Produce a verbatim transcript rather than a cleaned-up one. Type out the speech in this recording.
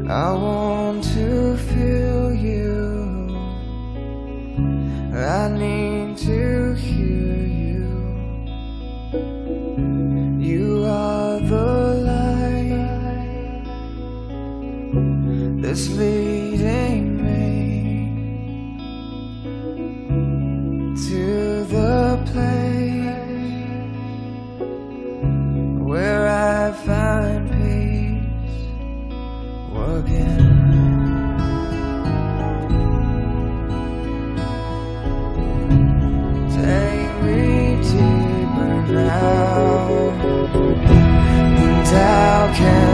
I want to feel you, I need to hear you. You are the light that's leading me to the place where I find peace working. Take me deeper now, and how can